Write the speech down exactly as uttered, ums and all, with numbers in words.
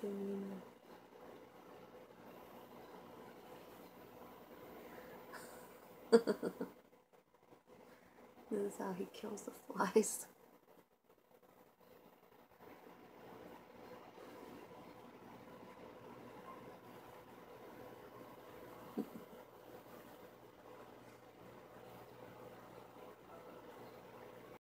Selena. This is how he kills the flies.